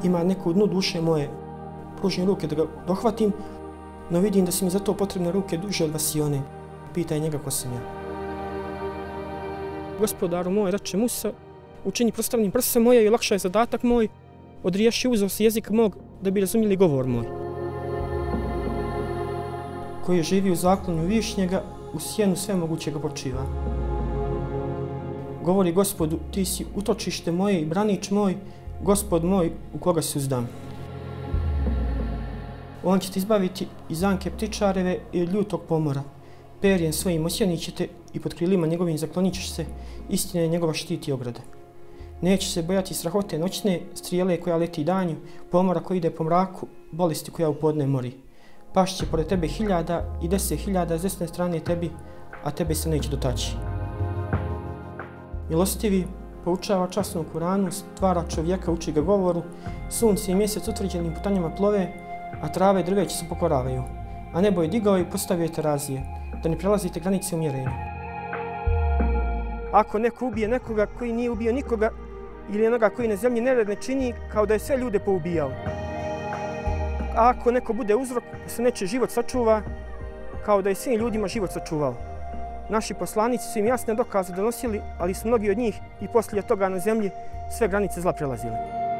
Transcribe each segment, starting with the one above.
ima neku dnu duše moje. Pružim ruke da ga dohvatim, no vidim da su mi za to potrebne ruke duže od vasione. Pitaj njega ko sam ja. Gospodaru moj, reče Musa, učini prostavnim prse moje i olakšaj zadatak moj, odriješi uzos jezika mog da bi razumjeli govor moj. Koji živi u zaklonu višnjega, u sjenu svemogućega počiva. Govori Gospodu, ti si utočište moje i branič moj, Gospod moj u koga se uzdam. On će te izbaviti iz zanke ptičareve i od ljutog pomora. Perjem svojim osjenit ćete i pod krilima njegovim zaklonit ćeš se, istina je njegova štit i ograda. Neće se bojati strahote noćne, strijele koja leti danju, pomora koji ide po mraku, bolesti koja u podne mori. Pašće pored tebe 1000 i 10.000 s desne strane tebi, a tebe se neće dotaći. Milostivi poučava časno u Kuranu, stvara čovjeka, uči ga govoru, sunce i mjesec utvrđenim putanjama plove, a trave i drveće se pokoravaju, a nebo je digao i postavio je terazije, da ne prelazite granice u mjerenju. Ako neko ubije nekoga koji nije ubio nikoga, ili onoga koji na zemlji nered ne čini, kao da je sve ljude poubijao. A ako neko bude uzrok da se nečiji život sačuva, kao da je svim ljudima život sačuvao. Naši poslanici su im jasne dokaze donosili, ali su mnogi od njih i poslije toga na zemlji sve granice zla prelazili.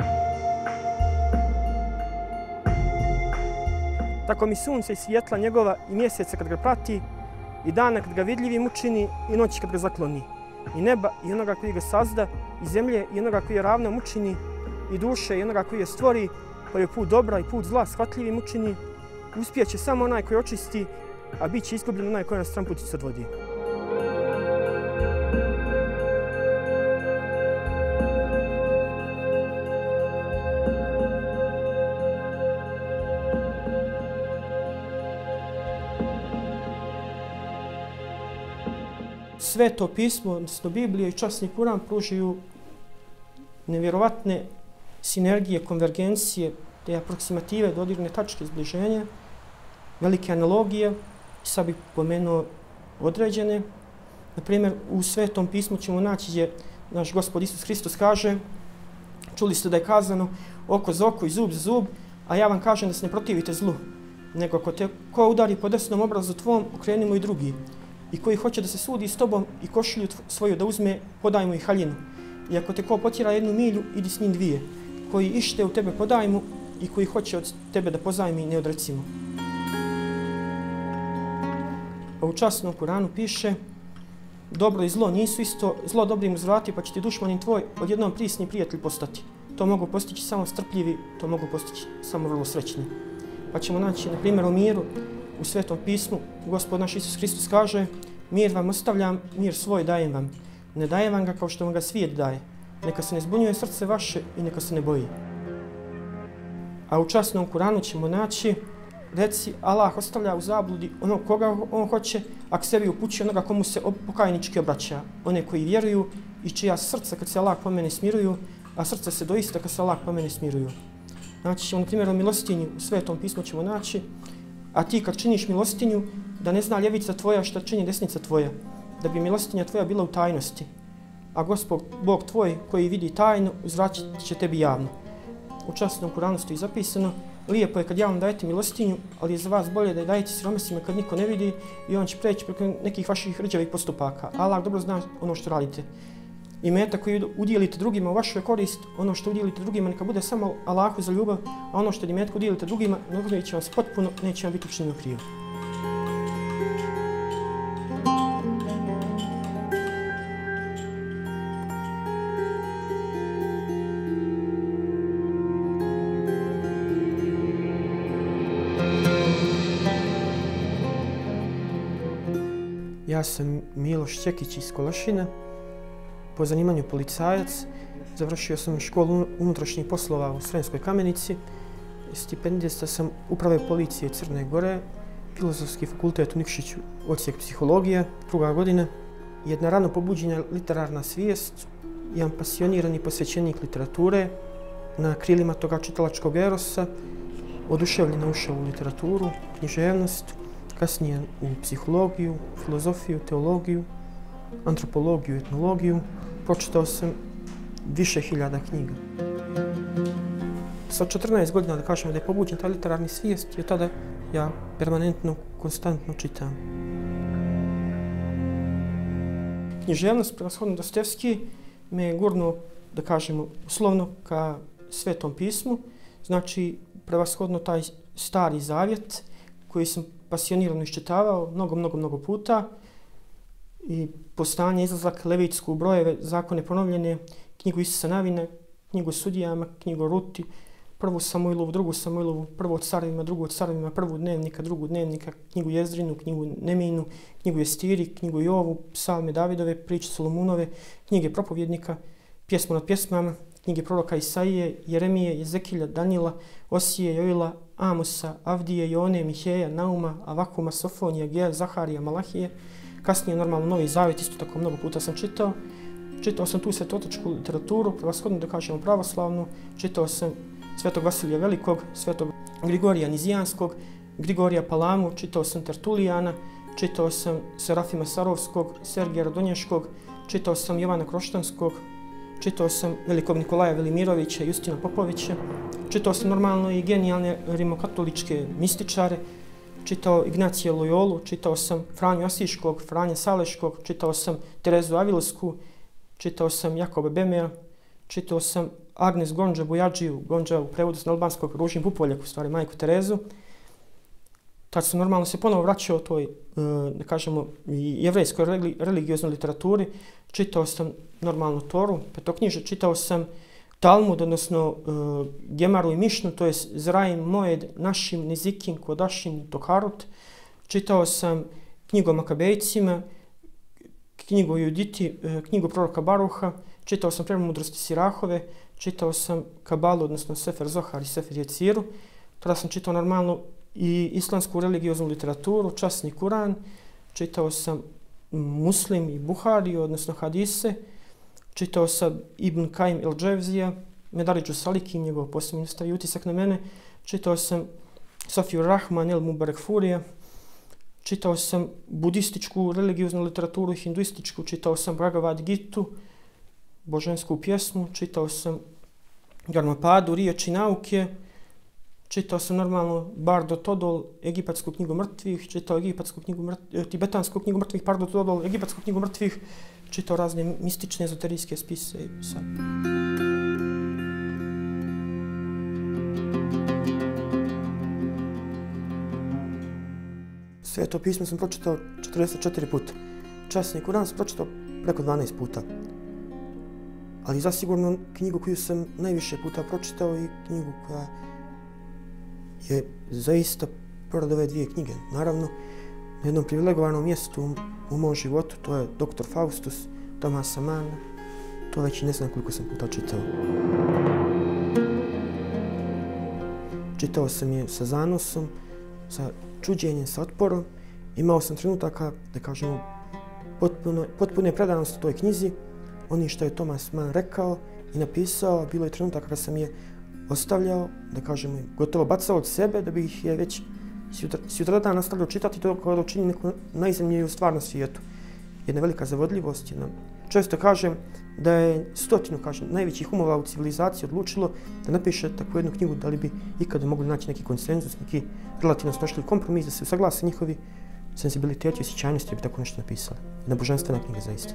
Tako mi sunce i svjetla njegova i mjeseca kad ga prati, i dana kad ga vidljivim učini, i noći kad ga zakloni. I neba i onoga koji ga sazda, i zemlje i onoga koji je ravnom učini, i duše i onoga koji je stvori, pa je put dobra i put zla shvatljivim učini. Uspijeće samo onaj koji očisti, a bit će izgubljen onaj koji na stranputicu odvodi. Sveto pismo, odnosno Biblija i časni Kuran pružaju nevjerovatne sinergije, konvergencije, te aproksimative, dodirne tačke zbliženja, velike analogije, i sad bih pomenuo određene. Naprimjer, u Svetom pismu ćemo naći gdje naš Gospod Isus Hristos kaže, čuli ste da je kazano oko za oko i zub za zub, a ja vam kažem da se ne protivite zlu, nego ko udari po desnom obrazu tvom, okreni mu i drugi. I koji hoće da se sudi s tobom i košulju svoju da uzme, podaj mu i haljinu. I ako te ko potjera 1 milju, idi s njim 2. Koji ište u tebe podaj mu i koji hoće od tebe da pozajmi, ne odreci mu. A u časnom Kuranu piše, dobro i zlo nisu isto, zlo dobrim uzvrati pa će ti dušmanin tvoj odjednom prisni prijatelj postati. To mogu postići samo strpljivi, to mogu postići samo vrlo srećni. Pa ćemo naći, na primjer, o miru. U Svetom pismu Gospod naš Isus Hristos kaže, mir vam ostavljam, mir svoj dajem vam. Ne dajem vam ga kao što vam ga svijet daje. Neka se ne zbunjuje srce vaše i neka se ne boji. A u časnom Kuranu ćemo naći, reci, Allah ostavlja u zabludi onog koga on hoće, a k sebi upućuje onoga komu se pokajnički obraća. One koji vjeruju i čija srca kad se Allah pomene smiruju, a srca se doista kad se Allah pomene smiruju. Naći ćemo, na primjer, o milostinju, u Svetom pismu ćemo naći, a ti kad činiš milostinju, da ne zna ljevica tvoja šta čini desnica tvoja, da bi milostinja tvoja bila u tajnosti. A Gospod, Bog tvoj, koji vidi tajno, uzvratit će tebi javno. U časnom Kuranu stoji zapisano, lijepo je kad javno dajete milostinju, ali je za vas bolje da je dajete siromasima kad niko ne vidi i on će preći preko nekih vaših rđavih postupaka. Allah dobro zna ono što radite. I metak koji udjelite drugima u vašu korist, ono što udjelite drugima neka bude samo Allahu za ljubav, a ono što imetak udjelite drugima, ne će vas potpuno, neće vam biti učinjeno krivo. Ja sam Miloš Čekić iz Kolašina, po zanimanju policajac. Završio sam školu unutrašnjih poslova u Sremskoj Kamenici. Stipendista sam Uprave policije Crne Gore, Filozofski fakultet u Nikšiću, odsjek psihologije, 2. godina. Jedna rano pobuđena literarna svijest, jedan pasionirani posvećenik literature, na krilima toga čitalačkog erosa, oduševljeno ušao u literaturu, književnost, kasnije u psihologiju, filozofiju, teologiju, antropologiju, etnologiju. Pročitao sam više hiljada knjiga. sa 14 godina, da kažemo da je pobuđen ta literarni svijest, i tada ja permanentno, konstantno čitam. Književnost, prevashodno Dostojevski, me je gurnuo, da kažemo, uslovno ka Svetom pismu, znači prevashodno taj Stari Zavjet koji sam pasionirano iščitavao mnogo puta, i Postanje, Izlazak, Levitsku, Brojeve, Zakone ponovljene, knjigu Isusa Navina, knjigu o sudijama, knjigu o Ruti, prvu Samuilovu, drugu Samuilovu, prvu o carevima, drugu o carevima, prvu Dnevnika, drugu Dnevnika, knjigu Jezdrinu, knjigu Neminu, knjigu Jestiri, knjigu Jovu, psalme Davidove, priče Solomunove, knjige propovjednika, pjesmu nad pjesmama, knjige proroka Isaije, Jeremije, Jezekilja, Danila, Osije, Joila, Amosa, Avdije, Jone, Miheja, Nauma, Avakuma, Sofonija, Geja, Zaharija, Malahije. Kasnije normalno Novi Zavjet, isto tako mnogo puta sam čitao. Čitao sam tu svetotočku literaturu, prevashodno da kažemo pravoslavnu. Čitao sam Svetog Vasilija Velikog, Svetog Grigorija Nizijanskog, Grigorija Palamu, čitao sam Tertulijana, čitao sam Serafima Sarovskog, Sergija Radonješkog, čitao sam Jovana Kroštanskog, čitao sam Velikog Nikolaja Velimirovića, Justina Popovića, čitao sam normalno i genijalne rimokatoličke mističare, čitao Ignacija Lojolu, čitao sam Franju Asiškog, Franja Saleškog, čitao sam Terezu Avilsku, čitao sam Jakoba Bemea, čitao sam Agnes Gonđa Bujadžiju, Gonđa u prevodu s albanskog, Ružin Pupoljak, u stvari majku Terezu. Tad sam normalno se ponovo vraćao toj, da kažemo, jevrejskoj religioznoj literaturi. Čitao sam normalno Toru, petoknjiže, čitao sam Talmud, odnosno Gemaru i Mišnu, to je Zraim, Moed, Našim, Nezikin, Kodašin, Tokarut. Čitao sam knjigu o Makabejcima, knjigu o Juditi, knjigu proroka Baruha, čitao sam Premudrosti Sirahove, čitao sam Kabalu, odnosno Sefer Zohar i Sefer Jeciru. Tada sam čitao normalno i islamsku religioznu literaturu, časni Kuran, čitao sam Muslim i Buhariju, odnosno hadise, čitao sam Ibn Kajim el-Dževzija, Medaridžu Saliki, njegov posebni stavio utisak na mene, čitao sam Safiju Rahman el-Mubarek Furija, čitao sam budističku religioznu literaturu, hinduističku, čitao sam Bhagavad Gitu, božansku pjesmu, čitao sam Dharmapadu, riječi nauke, čitao sam normalno Bardo Todol, egipatsku knjigu mrtvih, čitao tibetansku knjigu mrtvih, Bardo Todol, egipatsku knjigu mrtvih, čitao razne mistične ezoterijske spise. Sveto pismo sam pročitao 44 puta. Časni Kuran sam pročitao preko 12 puta. Ali zasigurno knjigu koju sam najviše puta pročitao i knjigu koja je zaista pored ove dvije knjige. Naravno, na jednom privilegovanom mjestu u mom životu, to je Dr. Faustus Tomasa Manna. To već i ne znam koliko sam puta čitao. Čitao sam je sa zanosom, sa čuđenjem, sa otporom. Imao sam trenutaka, da kažemo, potpune predanosti toj knjizi. Oni što je Thomas Mann rekao i napisao, bilo je trenutaka kada sam je ostavljao, da kažemo, gotovo bacao od sebe, da bi ih je već sutradan nastavljao čitati to kada učini neku najzemljiju stvar na svijetu. Jedna velika zavodljivost. Često kažem da je najvećih umova u civilizaciji odlučilo da napiše takvu jednu knjigu, da li bi ikada mogli naći neki konsenzus, neki relativno snošljiv kompromis, da se usaglase njihovi senzibiliteti i osjećajnosti, da bi tako nešto napisali. Jedna božanstvena knjiga zaista.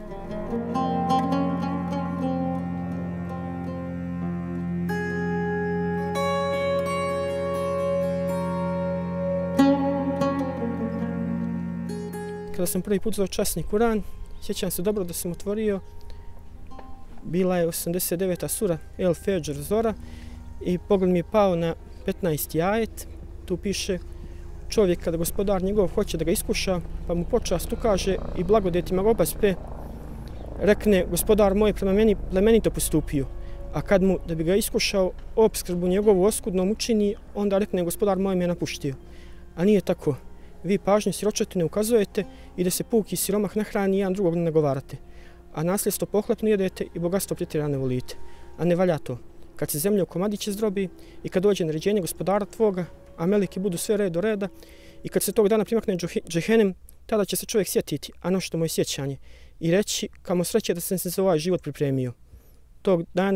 Kada sam prvi put uzeo časni Kuran, sjećam se dobro da sam otvorio, bila je 89. sura El Fedžr Zora i pogled mi je pao na 15. ajet. Tu piše: čovjek kada gospodar njegov hoće da ga iskuša, pa mu počast ukaže i blagodetima ga obaspe, rekne: gospodar moj prema meni plemenito postupio. A kad mu, da bi ga iskušao, opskrbu njegovu oskudnom učini, onda rekne: gospodar moj me je napuštio. A nije tako. Vi pažnju siročetu ne ukazujete i da se puki siromah nahrani, jedan drugog ne nagovarate. A nasljedstvo pohlepno jedete i bogatstvo pretjerano ne volite. A ne valja to. Kad se zemlja u komadiće zdrobi i kad dođe naređenje gospodara tvoga, a meleki budu sve red do reda, i kad se tog dana primakne džehenem, tada će se čovjek sjetiti, a nošto moje sjećanje, i reći: kamo sreće da sam se za ovaj život pripremio. Tog dana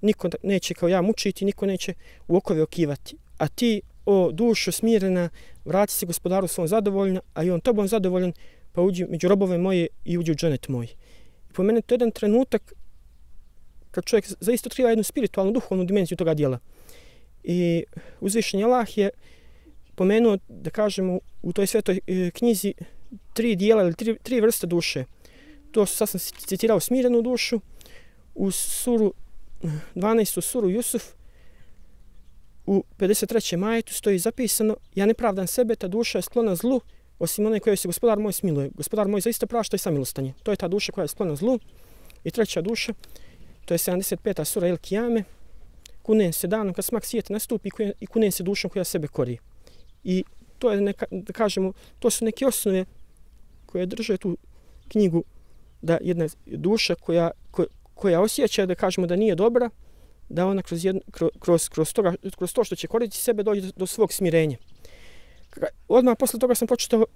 niko neće kao ja mučiti, niko neće u okove okivati. A ti, o dušo smirena, vrati se gospodaru svom zadovoljna, a i on tobom zadovoljan, pa uđi među robove moje i uđi u dženet moj. I po mene to je jedan trenutak kad čovjek zaista otkriva jednu spiritualnu, duhovnu dimenziju toga dijela. I uzvišeni Allah je pomenuo, da kažemo, u toj svetoj knjizi 3 dijela ili 3 vrste duše. To su, sad sam citirao, smirenu dušu, u suru 12. suru Jusuf, u 53. ajetu stoji zapisano: ja ne pravdam sebe, ta duša je sklona zlu, osim one koje se gospodar moj smiluje. Gospodar moj zaista prašta i samilostanje. To je ta duša koja je sklona zlu. I treća duša, to je 75. sura El Kijame, kunem se danom kad smak svijeta nastupi i kunem se dušom koja sebe kori. I to je da kažemo, to su neke osnove koje drže tu knjigu, da jedna duša koja osjeća, da kažemo, da nije dobra, da ona kroz to što će koristiti sebe dođe do svog smirenja. Odmah posle toga sam pročitao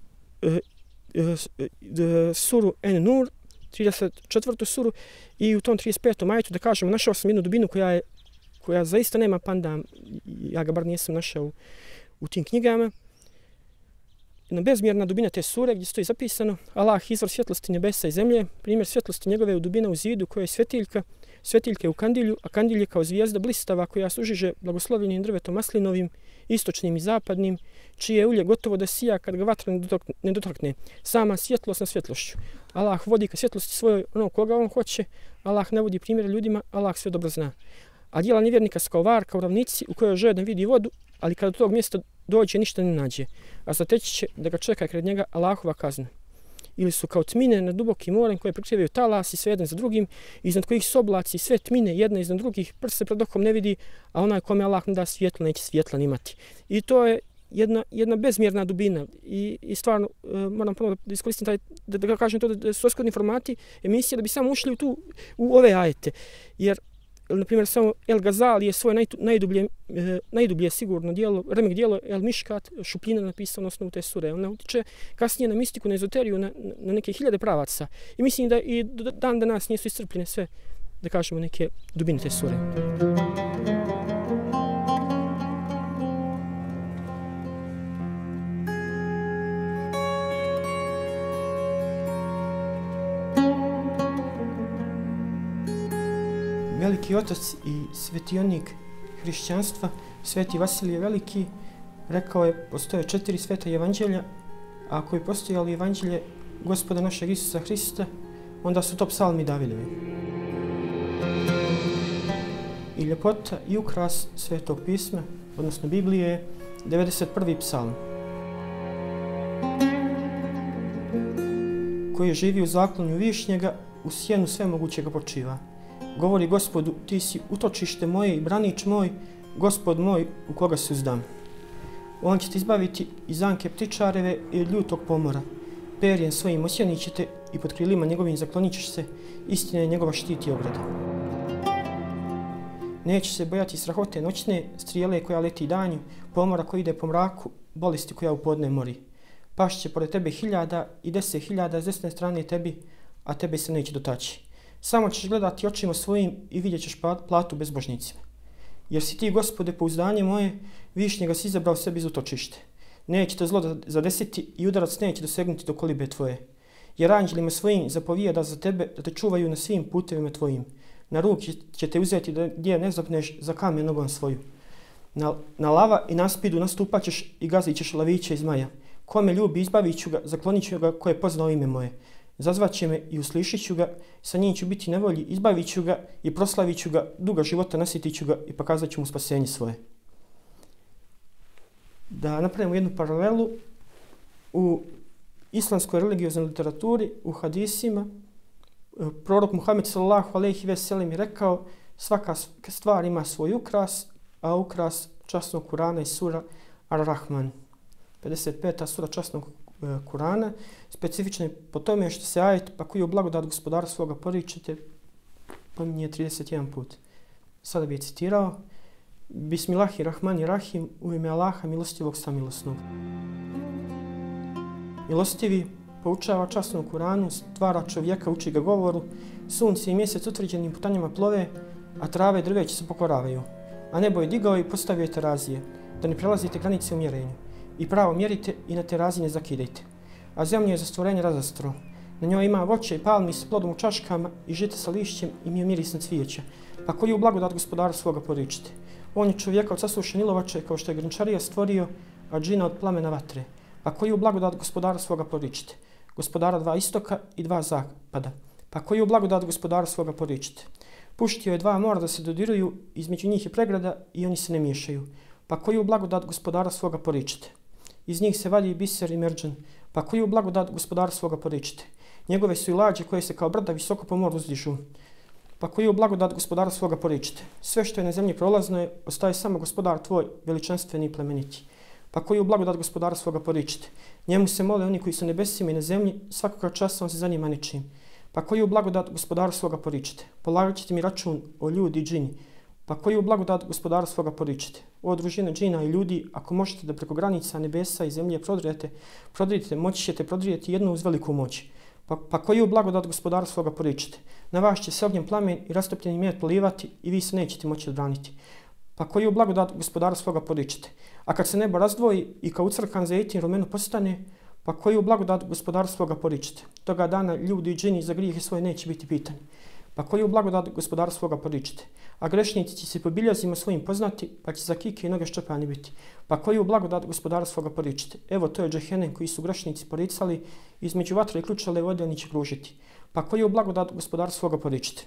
suru En-Nur, 34. suru, i u tom 35. ajetu, da kažemo, našao sam jednu dubinu koja zaista nema pandam, ja ga bar nisam našao u tim knjigama. Jedna bezmjerna dubina te sure gdje stoji zapisano: Allah, izvor svjetlosti nebesa i zemlje, primjer svjetlosti njegove u dubina u zidu koja je svjetiljka, svjetiljke u kandilju, a kandilje kao zvijezda blistava koja sužiže blagoslovljenim drvetom maslinovim, istočnim i zapadnim, čije ulje gotovo da sija kad ga vatra ne dotakne. Sama svjetlost na svjetlošću. Allah vodi ka svjetlosti svojoj ono koga on hoće, Allah ne vodi primjere ljudima, Allah sve dobro zna. A djela nevjernika kao varka u ravnici u kojoj žedan vidi vodu, ali kada do tog mjesta dođe ništa ne nađe, a zateći će da ga čeka kraj njega Allahova kazna. Ili su kao tmine na dubokim morem koje prekrivaju talasi sve jedan za drugim, iznad kojih se oblaci sve tmine jedna iznad drugih, prst se pred okom ne vidi, a onaj kome Allah ne da svjetlo neće svjetla imati. I to je jedna bezmjerna dubina i stvarno moram ponovno da iskoristim da kažem to da su oskodni formati emisije da bi samo ušli u ove ajete. Jer na primjer, samo El Gazali je svoje najdublje sigurno dijelo, remek dijelo El Miškat, Šupljina napisao na osnovu te sure. Ona utiče kasnije na mistiku, na ezoteriju, na neke 1000 pravaca. I mislim da i dan danas nisu iscrpljene sve, da kažemo, neke dubine te sure. Veliki otac i svetionik hrišćanstva, Sveti Vasilije Veliki, rekao je: postoje 4 sveta evanđelja, a ako je postojalo evanđelje Gospoda našeg Isusa Hrista, onda su to psalmi Davidovi. I ljepota i ukras Svetog pisma, odnosno Biblije, je 91. psalm, koji živi u zaklonju višnjega, u sjenu svemogućega počiva. Govori Gospodu: ti si utočište moje i branič moj, Gospod moj u koga se uzdam. On će te izbaviti iz zamke ptičareve i od ljutog pomora. Perjem svojim osjenit ćete i pod krilima njegovim zaklonit ćeš se, istina je njegova štit i ograda. Neće se bojati strahote noćne, strijele koja leti danju, pomora koji ide po mraku, bolesti koja u podne mori. Pašće pored tebe 1000 i 10.000 s desne strane tebi, a tebe se neće dotaći. Samo ćeš gledati očima svojim i vidjet ćeš platu bezbožnicima. Jer si ti, Gospode, pouzdanje moje, višnjega si izabrao sebi za utočište. Neće te zlo zadesiti i udarac neće dosegnuti do kolibe tvoje. Jer anđelima svojim zapovijeda za tebe da te čuvaju na svim putevima tvojim. Na ruke će te uzeti da gdje ne zapneš za kamen nogom svoju. Na lava i na spidu nastupat ćeš i gazit ćeš laviće i zmaja. Kome ljubi izbavit ću ga, zaklonit ću ga ko je poznao ime moje. Zazvat će me i uslišit ću ga, sa njim ću biti nevolji, izbavit ću ga i proslavit ću ga, duga života nasjetit ću ga i pokazat ću mu spasenje svoje. Da napravimo jednu paralelu, u islamskoj religioznoj literaturi, u hadisima, prorok Muhammed sallallahu alejhi ve sellem je rekao: svaka stvar ima svoj ukras, a ukras časnog Kurana je sura Ar-Rahman. 55. sura časnog Kurana, specifično je po tome što se ajet pa koji je blagodat gospodara svoga poričete pominje 31 put. Sada bi je citirao: Bismillahirrahmanirrahim, u ime Allaha milostivog samilosnog. Milostivi poučava časnom Kuranu, stvara čovjeka, uči ga govoru, sunce i mjesec utvrđenim putanjama plove, a trave i drveće se pokoravaju. A nebo je digao i postavio je terazije, da ne prelazite granice u mjerenju. I pravo mjerite i na terazije ne zakidajte. A zemlju je za stvorenje razastro. Na njoj ima voće i palmi s plodom u čaškama i žite sa lišćem i mirisna cvijeća. Pa koju blagodat gospodara svoga poričite. On je čovjeka od sasušen ilovače, kao što je grančarija stvorio, a džina od plamena vatre. Pa koju blagodat gospodara svoga poričite. Gospodara dva istoka i dva zapada. Pa koju blagodat gospodara svoga poričite. Puštio je dva mora da se dodiruju, između njih je pregrada i oni se ne miješaju. Pa koju blagodat gospodara svoga poričite. Iz njih se valji biser i merđan. Pa koju blagodat gospodara svoga poričite. Njegove su i lađe koje se kao brda visoko po moru uzdižu. Pa koju blagodat gospodara svoga poričite. Sve što je na zemlji prolazno je, ostaje samo gospodar tvoj, veličanstveni i plemeniti. Pa koju blagodat gospodara svoga poričite. Njemu se mole oni koji su nebesima i na zemlji, svakoga časa on se zanima nečim. Pa koju blagodat gospodara svoga poričite. Polagat ćete mi račun o ljudi i džini. Pa koju blagodat gospodara svoga poričite. O družine džina i ljudi, ako možete da preko granica nebesa i zemlje prodrijete, moći ćete prodrijeti jednu uz veliku moć. Pa koju blagodat gospodara svoga poričite. Na vas će se ognjem plamen i rastopljeni med polivati i vi se nećete moći odbraniti. Pa koju blagodat gospodara svoga poričite. A kad se nebo razdvoji i kao ucrkan zejtin rumeno postane, pa koju blagodat gospodara svoga poričite. Toga dana ljudi i džini za grijehe svoje neće biti pitani. Pa koju blagodat gospodara svoga poričite. A grešnici će se po biljazima svojim poznati, pa će za kike i noge ščepani biti. Pa koju blagodat gospodara svoga poričite. Evo to je džehenem koji su grešnici poricali, između vatre i ključale vode oni će kružiti. Pa koju blagodat gospodara svoga poričite.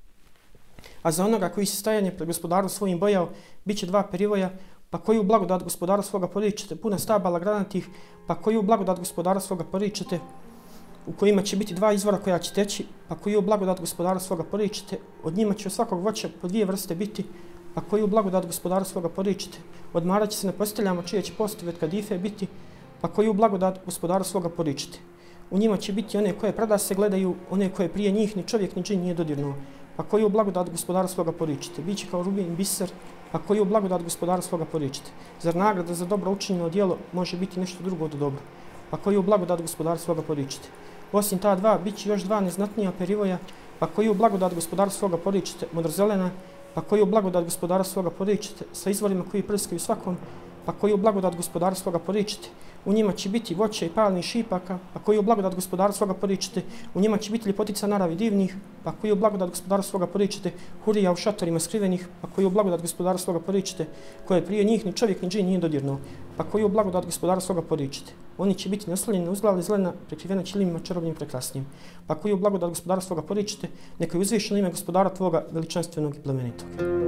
A za onoga koji se stajanje pred gospodarom svojim bojao, bit će dva perivoja, pa koju blagodat gospodara svoga poričite, puna stabala granatih, pa koju blagodat gospodara svoga poričite, u kojima će biti dva izvora koja će teći, pa koju blagodat gospodara svoga poričite, od njima će od svakog voća po dvije vrste biti, pa koju blagodat gospodara svoga poričite, odmarat će se na posteljama čije će postavit kadife biti, pa koju blagodat gospodara svoga poričite. U njima će biti one koje prada se gledaju, one koje prije njih ni čovjek ni džin nije dodirnuo, pa koju blagodat gospodara svoga poričite. Biće kao rubin biser, pa koju blagodat gospodara svoga poričite. Zar nagrada za dobro učinjeno djelo može biti nešto drugo od dobro? Pa koju blagodat gospodara svoga poričite. Osim ta dva, bit će još dva neznatnija perivoja, pa koju blagodat gospodara svoga poričite, modrozelena, pa koju blagodat gospodara svoga poričite, sa izvorima koji prskaju svakom, pa koju blagodat gospodara svoga poričite. U njima će biti voće i palni šipaka, pa koju blagodat gospodara svoga poričite. U njima će biti ljepotica naravi divnih, pa koju blagodat gospodara svoga poričite. Hurija u šatorima skrivenih, pa koju blagodat gospodara svoga poričite. Koje prije njih ni čovjek ni džin nije dodirnuo, pa koju blagodat gospodara svoga poričite. Oni će biti naslovljeni na uzglave zelena, prekrivena čilimima čarobnim prekrasnim. Pa koju blagodat gospodara svoga poričite, neka je uzvišeno ime gospodara tvoga veličanstvenog i plemenitog.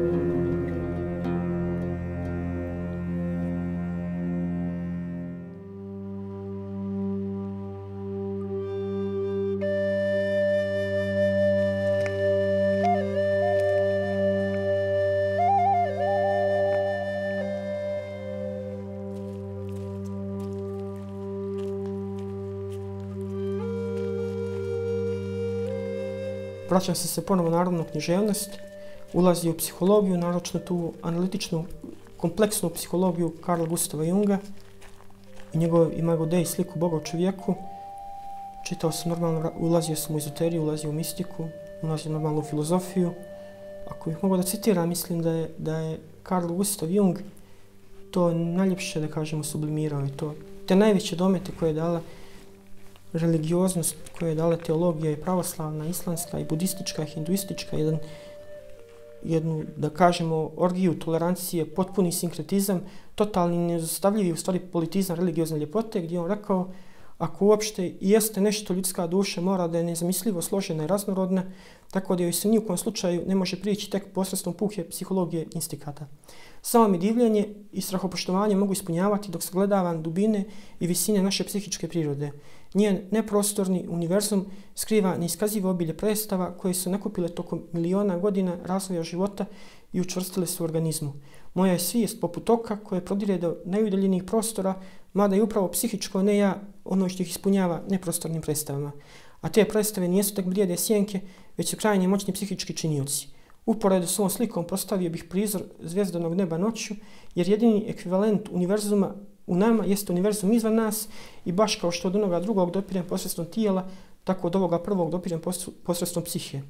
Vraćam se ponovo na narodnu književnost, ulazi u psihologiju, naročno tu analitičnu, kompleksnu psihologiju Karla Gustava Junga i njegov dej sliku Boga u čovjeku. Čitao sam normalno, ulazio sam u ezoteriju, ulazio u mistiku, ulazio normalno u filozofiju. Ako bih mogao da citiram, mislim da je Karl Gustav Jung to najljepše, da kažemo, sublimirao. Te najveće domete koje je dala religioznost, koje je dala teologija i pravoslavna, islamska i budistička i hinduistička, jednu, da kažemo, orgiju tolerancije, potpuni sinkretizam, totalni neizostavljivi u stvari politizam religiozne ljepote, gdje on rekao, ako uopšte i jeste nešto ljudska duša, mora da je nezamislivo složena i raznorodna, tako da joj se ni u kojem slučaju ne može prići tek posredstvom puhe psihologije instikata. Samo mi divljenje i strahopoštovanje mogu ispunjavati dok sagledavam dubine i visine naše psihičke prirode. Njen neprostorni univerzum skriva neiskazivo obilje predstava koje su nakupile tokom miliona godina razvoja života i učvrstile su u organizmu. Moja je svijest poput oka koje prodire do najudaljenijih prostora, mada je upravo psihičko, ne ja, ono što ih ispunjava neprostornim predstavama. A te predstave nijesu tek blijede sjenke, već su krajnje moćni psihički činioci. Uporedo s ovom slikom postavio bih prizor zvjezdanog neba noću, jer jedini ekvivalent univerzuma u nama jeste univerzum izvan nas i baš kao što od onoga drugog dopirem posredstvom tijela, tako od ovoga prvog dopirem posredstvom psihe.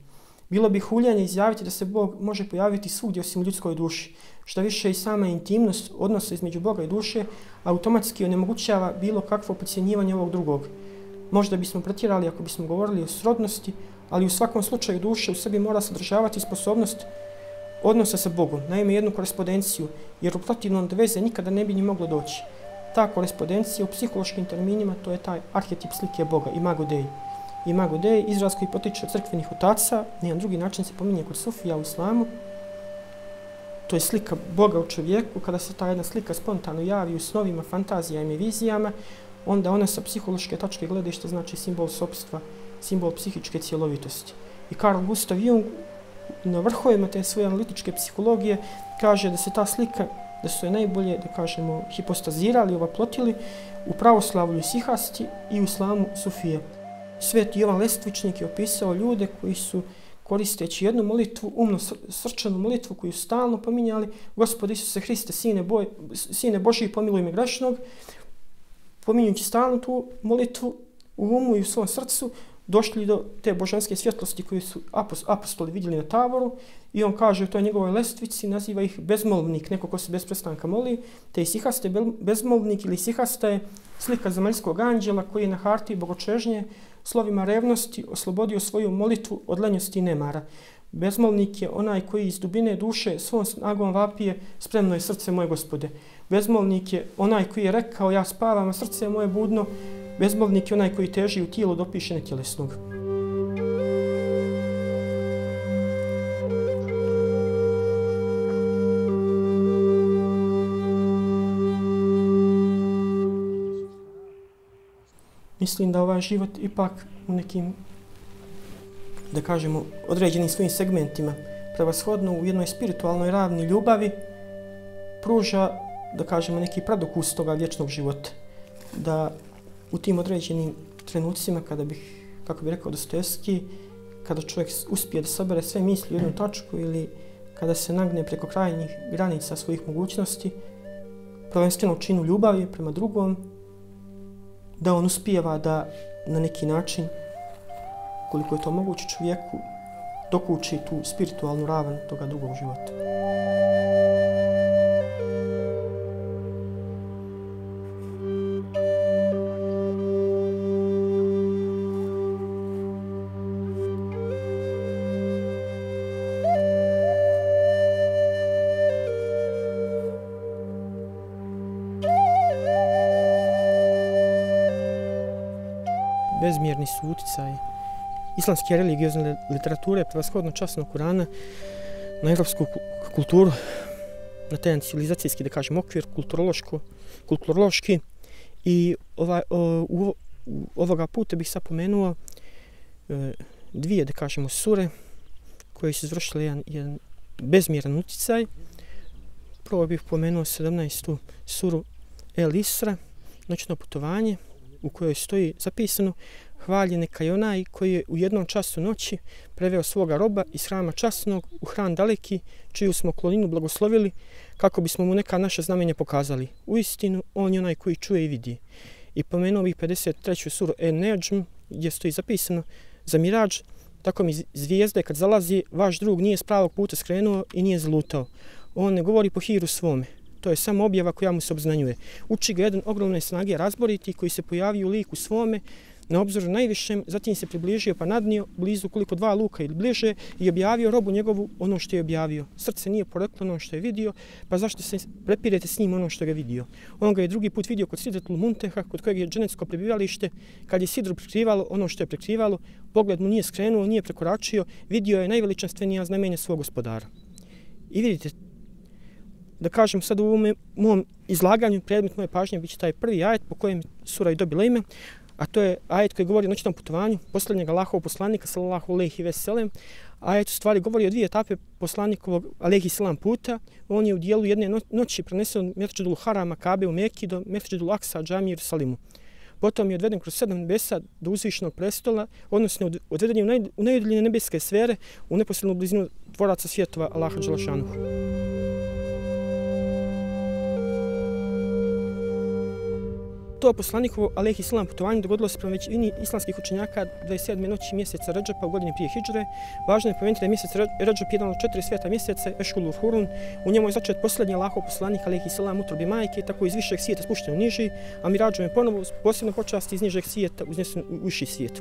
Bilo bi huljanje izjaviti da se Bog može pojaviti svugdje osim u ljudskoj duši. Što više i sama intimnost odnosa između Boga i duše automatski onemogućava bilo kakvo podcjenjivanje ovog drugog. Možda bismo pretjerali ako bismo govorili o srodnosti, ali u svakom slučaju duša u sebi mora sadržavati sposobnost odnosa sa Bogom, naime jednu korespondenciju, jer u protivnom do veze nikada ne bi ni moglo doći. Ta korespondencija u psihološkim terminima to je taj arhetip slike Boga, imago Dei. Imago Dei, izraz koji potiče od crkvenih otaca, na jedan drugi način se pominje kod Sufija u islamu. To je slika Boga u čovjeku, kada se ta jedna slika spontano javi u snovima, fantazijama i vizijama, onda ona sa psihološke tačke gledišta znači simbol sopstva, simbol psihičke cjelovitosti. I Carl Gustav Jung na vrhovima te svoje analitičke psihologije kaže da se ta slika, da su je najbolje, da kažemo, hipostazirali, ovaplotili u pravoslavlju Sihasti i u islamu Sufije. Sveti Jovan Lestvičnik je opisao ljude koji su, koristeći jednu molitvu, umno srčanu molitvu koju stalno pominjali, Gospod Isuse Hriste, Sine Božji, pomiluj me grešnog, pominjući stalno tu molitvu u umu i u svom srcu, došli do te božanske svjetlosti koju su apostoli vidjeli na Tavoru i on kaže u toj njegovoj lestvici, naziva ih bezmolvnik, neko ko se bez prestanka moli, te i Sihaste bezmolvnik ili Sihasta je slika zemaljskog anđela koji je na hartiji bogočežnje slovima revnosti oslobodio svoju molitvu od lenjosti i nemara. Bezmolvnik je onaj koji iz dubine duše svom snagom vapije, spremno je srce moje Gospode. Bezmolvnik je onaj koji je rekao, ja spavam, a srce moje budno. Bezmolvnik je onaj koji teži u tijelu dopiše netjelesnog. Mislim da ovaj život ipak u nekim, da kažemo, određenim svojim segmentima, prevashodno u jednoj spiritualnoj ravni ljubavi, pruža, da kažemo, neki predokus toga vječnog života. Da u tim određenim trenucima, kada bih, kako bi rekao Dostojevski, kada čovjek uspije da sabere sve misli u jednu tačku ili kada se nagne preko krajnjih granica svojih mogućnosti, prvenstveno činu ljubavi prema drugom, da on uspijeva da na neki način, koliko je to moguće čovjeku, dokući tu spiritualnu ravan toga drugog života. Bezmjerni su utjecaj islamske religiozne literature, prevashodno časnog Kurana, na evropsku kulturu, na taj civilizacijski, da kažem, okvir, kulturološki. I ovoga puta bih sad pomenuo dvije, da kažemo, sure koje su izvršile jedan bezmjeran utjecaj. Prvo bih pomenuo 17. suru El Isra, noćno putovanje, u kojoj stoji zapisano: hvaljen neka je onaj koji je u jednom času noći preveo svoga roba iz hrama časnog u hram daleki, čiju smo okolinu blagoslovili, kako bismo mu neka naša znamenja pokazali. Uistinu, on je onaj koji čuje i vidi. I pomenuo bih 53. suru En-Nedžm, gdje stoji zapisano za Miradž: tako mi zvijezde kad zalazi, vaš drug nije s pravog puta skrenuo i nije zalutao. On ne govori po hiru svome. To je samo objava koja mu se obznanjuje. Uči ga jedan ogromne snage razboriti koji se pojavio u liku svome na obzoru najvišem, zatim se približio pa nadnio blizu koliko 2 luka ili bliže i objavio robu njegovu ono što je objavio. Srce nije poreklo ono što je vidio, pa zašto se prepirete s njim ono što ga je vidio? On ga je drugi put vidio kod Sidratul Munteha, kod kojeg je dženetsko prebivalište. Kad je Sidru prekrivalo ono što je prekrivalo, pogled mu nije skrenuo, nije prekoračio, vidio je najveličanstvenija znamenja svog Gospodara. I vidite, da kažem sad u ovom mom izlaganju, predmet moje pažnje biće taj prvi ajet po kojem sura i dobila ime, a to je ajet koji govori o noćnom putovanju posljednjeg Allahovog poslanika sallallahu alejhi ve sellem. Ajet u stvari govori o dvije etape poslanikovog alejhi selam puta. On je u dijelu jedne noći prenesen od Mesdžidul Harama Kabe u Meki do Mesdžidul Aksa džamije u Jerusalimu. Potom je odveden kroz 7 nebesa do uzvišenog prestola, odnosno odveden je u najudaljene nebeske sfere u neposrednu blizinu tvoraca svjetova Allaha dželle šanuhu. To poslanikovo alejhi selam putovanje dogodilo se prema većini islamskih učenjaka 27. noći mjeseca Redžepa u godini prije hidžre. Važno je pomenuti da je mjesec Redžep jedan od 4 sveta mjeseca Ešhurul Hurun. U njemu je začet posljednji Allahov poslanik alejhi selam utrobi majke, tako iz višeg svijeta spušten u niži, a miradžom je ponovo posebno počasti iz nižeg svijeta uznesen u viši svijet.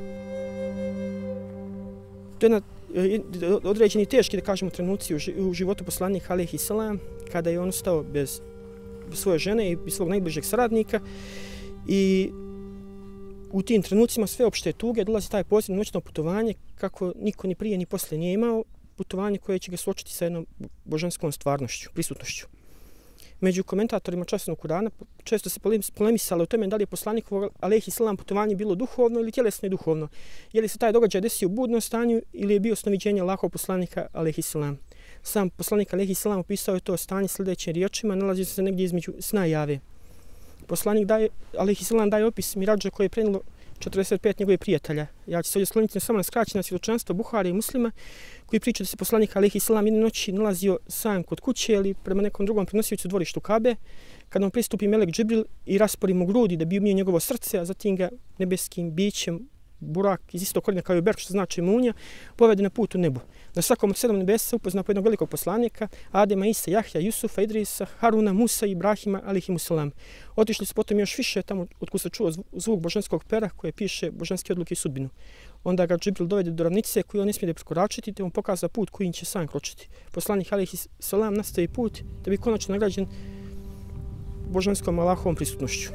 To je određeni teški, da kažemo, trenuci u životu poslanika alejhi selam, kada je on ostao bez svoje žene i svog najbližeg saradnika. I u tim trenucima sveopšte tuge dolazi taj poziv na noćno putovanje kako niko ni prije ni poslije nije imao, putovanje koje će ga suočiti sa jednom božanskom stvarnošću, prisutnošću. Među komentatorima časnog Kurana često se polemisalo o tome da li je poslanikovo alejhi selam putovanje bilo duhovno ili tjelesno i duhovno. Je li se taj događaj desio u budnom stanju ili je bio snoviđenje Allahovog poslanika alejhi selam. Sam poslanik alejhi selam opisao je to stanje sljedećim riječima, nalazi se negdje između sna i jave. Poslanik alejhi selam daje opis miradža koje je prenijelo 45 njegovih prijatelja. Ja ću se ovdje skloniti samo na skraćeno svjedočanstvo Buhari i Muslima, koji priča da se poslanik alejhi selam jedne noći nalazio sam kod kuće ili prema nekom drugom prenosiocu u dvorištu Kabe, kada on pristupi melek Džibril i raspori mu grudi da bi umio njegovo srce, a zatim ga nebeskim bićem, burak iz istog korijena kao i berk, što znači munja, povede na put u nebo. Na svakom od 7 nebesa upozna po jednog velikog poslanika, Adema, Isa, Jahja, Jusufa, Idrisa, Haruna, Musa i Ibrahima, alejhimu selam. Otišli su potom još više tamo otkud se čuo zvuk božanskog pera koje piše božanske odluke i sudbinu. Onda ga Džibril dovede do ravnice koju on ne smije da prekoračiti, te on pokaza put kojim će sam kročiti. Poslanik alejhi selam nastavi put da bi konačno nagrađen božanskom Allahovom prisutnošću.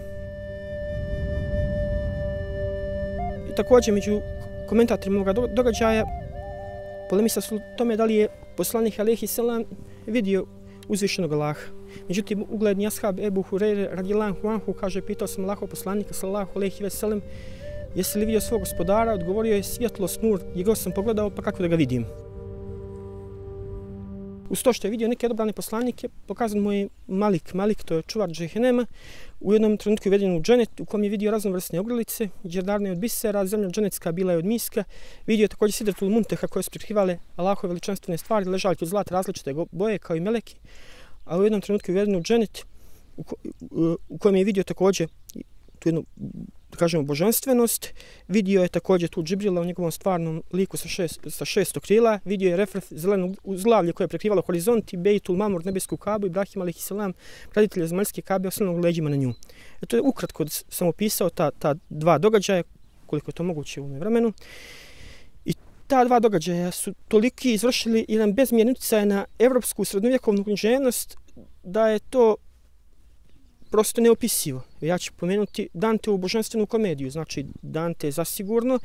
I također među komentatorima ovoga događaja polemisa su tome da li je poslanik alejhi selam vidio uzvišenog Allaha. Međutim, ugledni ashab Ebu Hureyre radijallahu anhu kaže, pitao sam Allahov poslanika sallallahu alejhi ve sellem, jesi li vidio svog gospodara? Odgovorio je, svjetlost, nur, njega sam pogledao, pa kako da ga vidim. Uz to što je vidio neke odabrane poslanike, pokazan mu je Malik, to je čuvar džehennema, u jednom trenutku je uveden u dženet u kom je vidio raznovrsne ogrlice, džerdarne od bisera, zemlja dženecka bila je od miska, vidio je također Sidratul Munteha koje su prikrivale Allahove veličanstvene stvari, ležali od zlata različite boje kao i meleki, a u jednom trenutku je uveden u dženet u kojem je vidio također tu jednu, da kažemo, božanstvenost, vidio je također tu Džibrila u njegovom stvarnom liku sa 600 krila, vidio je refref zeleno uzglavlje koje je prekrivalo horizont i Bejtul Mamur, nebesku Kabu, Ibrahim alejhi selam, graditelja zemaljske Kabe, osnovnog leđima na nju. To je ukratko sam opisao ta dva događaja, koliko je to moguće u ovom vremenu. I ta dva događaja su toliki izvršili jedan bezmjerni utjecaj na evropsku srednjovjekovnu književnost da je to prosto neopisivo. Ja ću pomenuti Danteovu božanstvenu komediju. Znači, Dante je zasigurno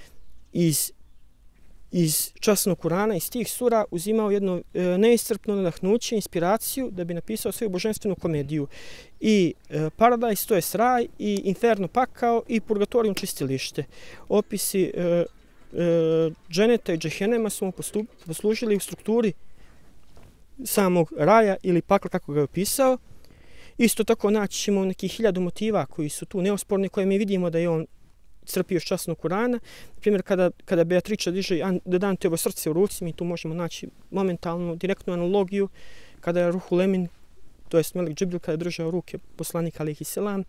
iz časnog Kurana, iz tih sura uzimao jedno neiscrpno nadahnuće, inspiraciju da bi napisao svoju božanstvenu komediju. I Paradise, to je raj, i Inferno, pakao, i Purgatorium, čistilište. Opisi dženeta i džehennema su mu poslužili u strukturi samog raja ili pakla kako ga je opisao. Isto tako naći ćemo nekih 1000 motiva koji su tu neosporni, koje mi vidimo da je on crpio iz časnog Kurana. Naprimjer, kada Beatriča diže Danteovo srce u ruci, mi tu možemo naći momentalnu, direktnu analogiju kada je Ruhul Emin, to jest Melek Džibril, kada je držao ruke poslanika alejhi selam.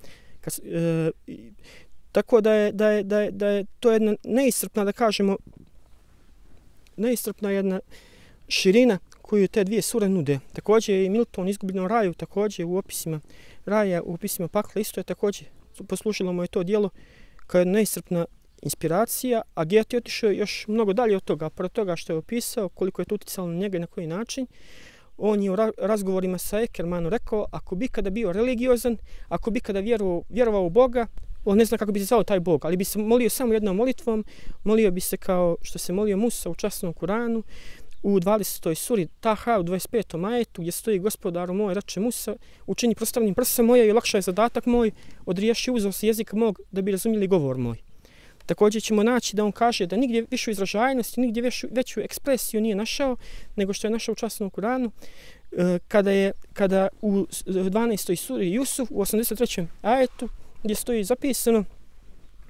Tako da je to jedna neiscrpna, da kažemo, neiscrpna jedna širina koju te dvije sure nude. Također je i Milton u Izgubljenom raju, također u opisima raja, u opisima pakla, isto je također poslužilo mu je to djelo kao jedna neiscrpna inspiracija, a Goethe je otišao još mnogo dalje od toga, pored toga što je opisao, koliko je to utjecalo na njega i na koji način. On je u razgovorima sa Eckermannom rekao, ako bi kada bio religiozan, ako bi kada vjerovao u Boga, on ne zna kako bi se zvao taj Bog, ali bi se molio samo jednom molitvom, molio bi se kao što se molio Musa u časnom Kuranu, u 20. suri Taha, u 25. ajetu, gdje stoji gospodaru moj, reče Musa, učini prostavnim prsa moje i olakšaj zadatak moj, odriješi uzos jezika mog da bi razumjeli govor moj. Također ćemo naći da on kaže da nigdje višu izražajnosti, nigdje veću ekspresiju nije našao, nego što je našao u časnom Kuranu, kada u 12. suri Jusuf, u 83. ajetu, gdje stoji zapisano,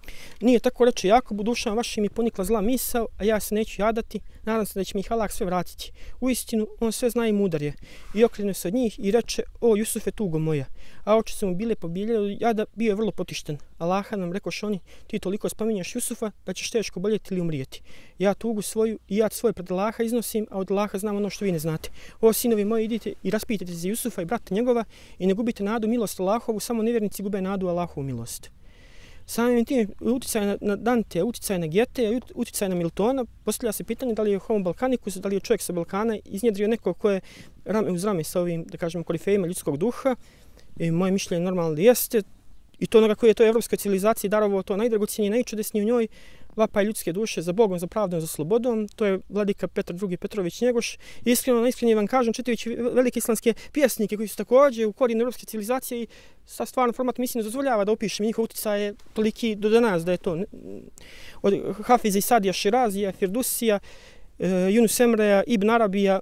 Nije tako reče Jakub, u dušama vašim mi ponikla zla misao, a ja se neću jadati, nadam se da će mi ih Allah sve vratiti. Uistinu, on sve zna i mudar je. I okrenuo se od njih i reče, o Jusufe, tugo moja. A oči su mu bile pobijeljele, jada bio je vrlo potišten. Allaha nam rekoš oni, ti toliko spominješ Jusufa da ćeš teško boljeti ili umrijeti. Ja tugu svoju i jad svoj pred Allaha iznosim, a od Allaha znam ono što vi ne znate. O sinovi moji, idite i raspitajte za Jusufa i brata njegova i ne gubite nadu milost Allahovu, samo nevjernici gube nadu Allahovu milost. Samim tim utjecaj na Dante, utjecaj na Goethe, utjecaj na Miltona, postavlja se pitanje da li je Homo Balkanicus, da li je čovjek sa Balkana iznjedrio neko ko je rame uz rame sa ovim, da kažemo, korifejima ljudskog duha. I moje mišljenje normalno da jeste. I to onoga koji je toj evropskoj civilizaciji darovao to najdragocjenije, najčudesnije u njoj, vapaj ljudske duše za Bogom, za pravdom, za slobodom. To je vladika Petar II. Petrović Njegoš. Iskreno, najiskrenije vam kažem, čitajući velike islamske pjesnike koji su također u korijenu evropske civilizacije i sa stvarno format mislim ne dozvoljava da opišem njihov utjecaj je toliki do danas da je to od Hafiza i Sadija Širazija, Firdusija, Yunus Emreja, Ibn Arabija,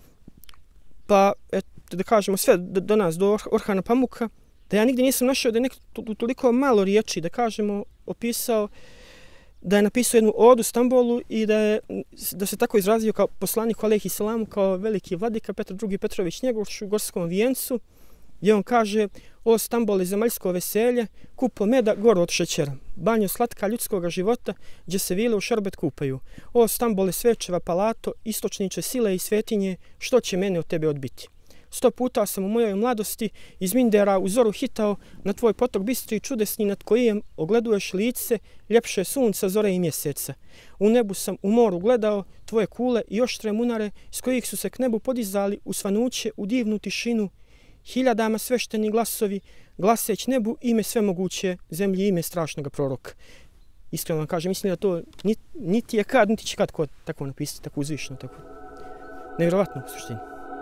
pa da kažemo sve do nas, do Orhana Pamuka, da ja nigdje nisam našao da je neko toliko malo riječi, da kažemo, opisao, da je napisao jednu odu Stambolu i da se tako izrazio kao poslanik alejhi selam, kao veliki vladika Petar II. Petrović Njegoš u Gorskom vijencu, gdje on kaže: o Stambole, zemaljsko veselje, kupo meda goro od šećera, banjo slatka ljudskoga života, gdje se vile u šerbet kupaju. O Stambole, svečeva palato, istočniče sile i svetinje, što će mene od tebe odbiti? 100 puta sam u mojoj mladosti iz Mindera u zoru hitao na tvoj potok bistri i čudesni nad kojim ogleduješ lice ljepše sunca, zore i mjeseca. U nebu sam u moru gledao tvoje kule i oštre munare s kojih su se k nebu podizali u svanuće, u divnu tišinu, hiljadama svešteni glasovi, glaseć nebu ime svemoguće, zemlji ime strašnog proroka. Iskreno vam kažem, mislim da to niti je kad, niti će kad ko tako napisati, tako uzvišeno, tako nevjerovatno u suštini.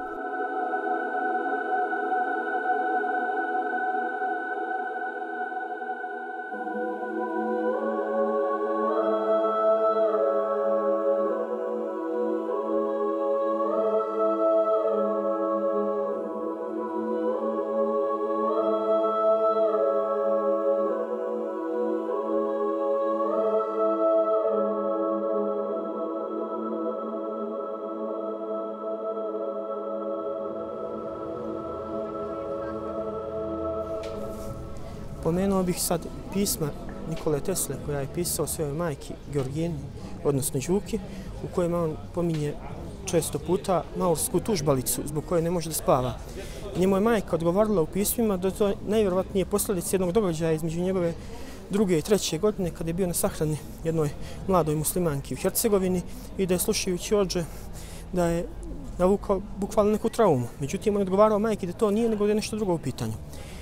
Pomenuo bih sad pisma Nikole Tesle koja je pisao svojoj majki Georgijeni, odnosno Đuki, u kojima on pominje često puta maorsku tužbalicu zbog koje ne može da spava. Njemu je majka odgovorila u pismima da to najvjerovatnije posljedice jednog događaja između njegove 2. i 3. godine kada je bio na sahrani jednoj mladoj muslimanki u Hercegovini i da je slušajući odže da je navukao bukvalno neku traumu. Međutim, on je odgovarao majki da to nije nego da je nešto drugo u pitanju.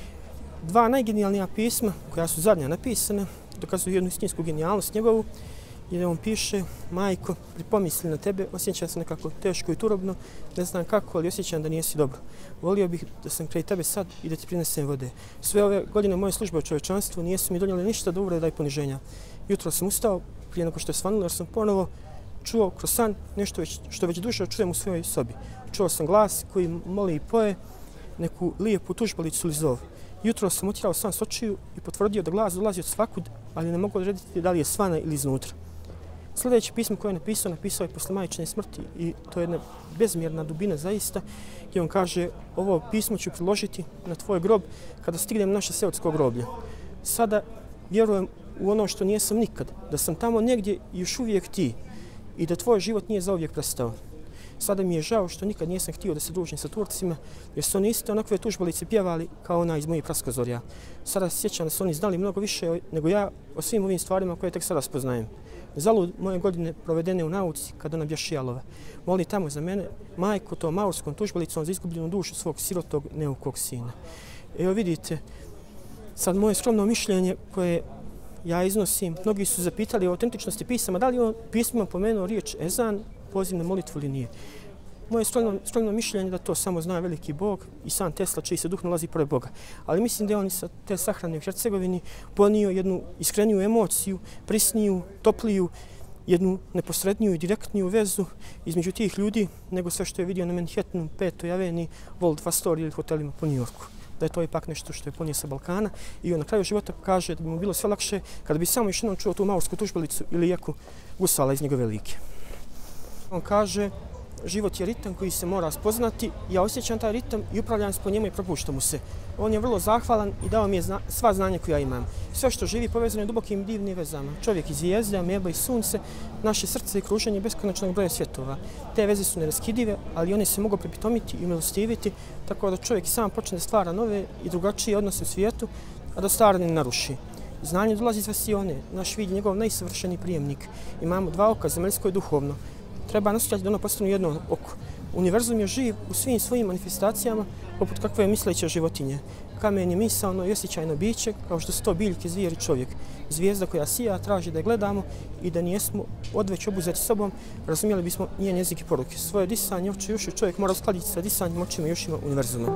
2 najgenijalnija pisma, koja su zadnja napisana, dokazuju jednu istinsku genijalnost njegovu, jer on piše: majko, pripomisli na tebe, osjećam se nekako teško i turobno, ne znam kako, ali osjećam da nisi dobro. Volio bih da sam kraj tebe sad i da ti prinesem vode. Sve ove godine moje službe u čovječanstvu nijesu mi donijele ništa do uvreda i poniženja. Jutro sam ustao, prije nego što je svanulo, jer sam ponovo čuo kroz san nešto što već duže čujem u svojoj sobi. Čuo sam glas koji moli i poje neku lijepu tužbalicu ili zov. Jutro sam utjerao san s očiju i potvrdio da glas dolazi od svakud, ali ne mogu odrediti da li je svana ili iznutra. Sljedeće pismo koje je napisao je posle majčine smrti i to je jedna bezmjerna dubina zaista, gdje on kaže: ovo pismo ću priložiti na tvoj grob kada stignem naše seotsko groblje. Sada vjerujem u ono što nijesam nikad, da sam tamo negdje i još uvijek ti i da tvoj život nije zauvijek prestao. Sada mi je žao što nikad nisam htio da se družim sa Turcima, jer su oni iste onakve tužbalice pjevali kao ona iz mojih praskozorja. Sada se sjećam da su oni znali mnogo više nego ja o svim ovim stvarima koje tek sada spoznajem. Zalud moje godine provedene u nauci kada ona bjašijalova. Moli tamo za mene, majko, to maorskom tužbalicom za izgubljenu dušu svog sirotog neukog sina. Evo vidite, sad moje skromno mišljenje koje ja iznosim, mnogi su zapitali o autentičnosti pisama, da li on pismima pomenuo riječ ezan, poziv na molitvu ili nije. Moje skromno mišljenje da to samo zna veliki Bog i sam Tesla čiji se duh nalazi pored Boga. Ali mislim da je on sa te sahrane u Hercegovini ponio jednu iskreniju emociju, prisniju, topliju, jednu neposredniju i direktniju vezu između tih ljudi nego sve što je vidio na Manhattanu, 5. aveniji, World Astoria ili hotelima po New Yorku. da je to ipak nešto što je ponio sa Balkana i on na kraju života kaže da bi mu bilo sve lakše kada bi samo još jednom čuo tu maorsku tužbalicu ili jeku gusala iz njegove like. On kaže, život je ritam koji se mora spoznati, ja osjećam taj ritam i upravljam se po njemu i propuštam mu se. On je vrlo zahvalan i dao mi je sva znanja koja imam. Sve što živi povezano je dubokim divnim vezama. Čovjek i zvijezde, ameba i sunce, naše srce i kruženje beskonačnog broja svjetova. Te veze su neraskidive, ali one se mogu prepitomiti i umilostiviti, tako da čovjek sam počne da stvara nove i drugačije odnose u svijetu, a da stare ne naruši. Znanje dolazi iz vasione, naš vid je njegov najsavršeniji prijemnik. Imamo dva oka, zemaljsko i duhovno. Treba nastojati da ono postane jedno oko. Univerzum je živ u svim svojim manifestacijama, poput kakve misleće životinje. Kamen je misaono i osjećajno biće, kao što su to biljke, zvijer i čovjek. Zvijezda koja sija traži da je gledamo i da nijesmo odveć obuzeti sobom, razumjeli bismo njen jezik i poruke. Svoje disanje, oči i uši čovjek mora uskladiti sa disanjem, očima i ušima univerzuma.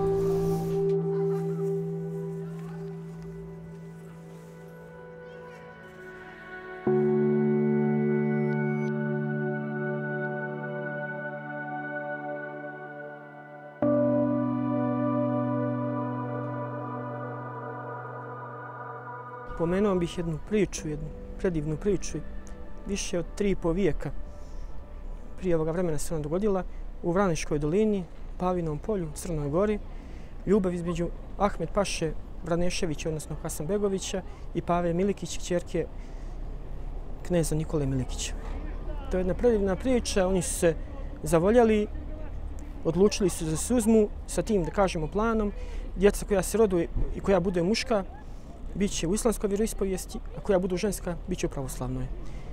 Pomenuo bih jednu predivnu priču, više od 3,5 vijeka prije ovoga vremena se ona dogodila u Vraniškoj dolini, Pavinom polju, Crnoj Gori, ljubav između Ahmet Paše Vraneševića, odnosno Hasanbegovića i Pave Milikić, kćerke kneza Nikole Milikića. To je jedna predivna priča, oni su se zavoljeli, odlučili su da se uzmu sa tim, da kažemo, planom. Djeca koja se rodu i koja bude muška, bit će u islamskoj vjeroispovijesti, a koja budu ženska, bit će u pravoslavnoj.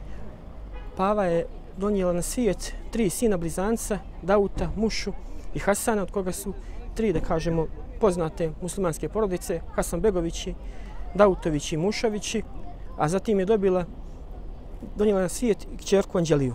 Pava je donijela na svijet 3 sina blizanca, Dauta, Mušu i Hasana, od koga su 3, da kažemo, poznate muslimanske porodice, Hasanbegovići, Dautovići i Mušovići, a zatim je donijela na svijet kćerku Anđeliju.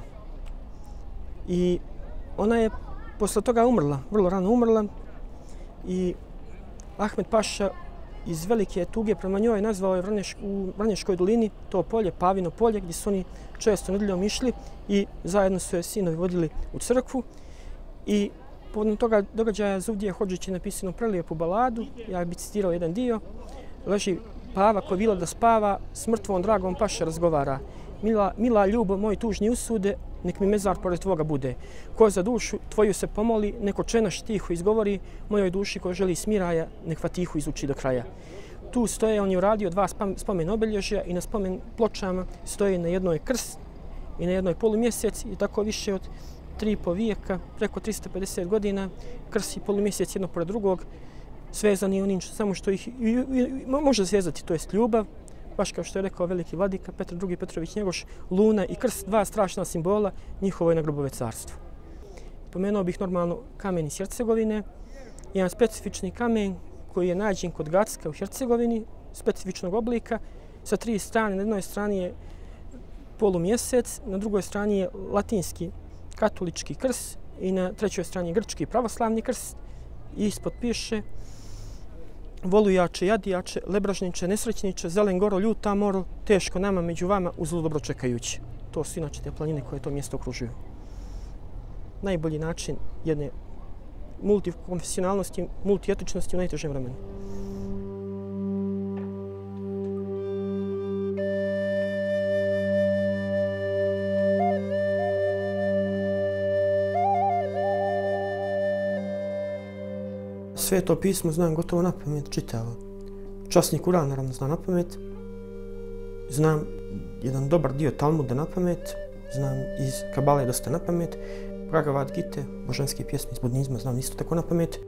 I ona je posle toga umrla, vrlo rano umrla, i Ahmet Paša iz velike tuge prema njoj nazvao je u Vrnješkoj dolini to polje, Pavino polje, gdje su oni često nedeljom išli i zajedno su je sinovi vodili u crkvu. I povodom toga događaja Zuvdije Hodžić je napisano prelijepu baladu, ja bih citirao jedan dio. Leži Pava koja bila da spava, s mrtvom dragom Paša razgovara. Mila ljubo, moji tužni usude, nek mi mezar pored tvoga bude. Ko za dušu tvoju se pomoli, neko čenaš tiho izgovori, mojoj duši ko želi smiraja, nek fatihu izuči do kraja. Tu stoje, on je uradio 2 spomen obilježja i na spomen pločama stoji na jednoj krst i na jednoj polumjesec i tako više od 3,5 vijeka, preko 350 godina, krst i polumjesec jedno pored drugog, svezani onim samo što ih može svezati, to jest ljubav. Baš kao što je rekao veliki vladika Petar II. Petrović Njegoš, luna i krst, 2 strašna simbola, njihovo je na grobove carstvo. Pomenuo bih normalno kamen iz Hercegovine, jedan specifični kamen koji je nađen kod Gacka u Hercegovini, specifičnog oblika, sa 3 strane. Na jednoj strani je polumjesec, na drugoj strani je latinski katolički krst i na trećoj strani je grčki pravoslavni krst. I ispod piše: volujače, jadijače, lebražniče, nesrećniče, zelen goro, ljuta moro, teško nama među vama uz zlo dobro čekajući. To su inače te planine koje to mjesto okružuju. Najbolji način jedne multikonfesionalnosti, multietičnosti u najtežem vremenu. Sveto pismo znam gotovo napamet čitavo. Časni Kuran naravno znam napamet. Znam jedan dobar dio Talmuda napamet. Znam iz Kabale dosta napamet. Bhagavad Gite, božanske pjesme iz budizma znam isto tako napamet.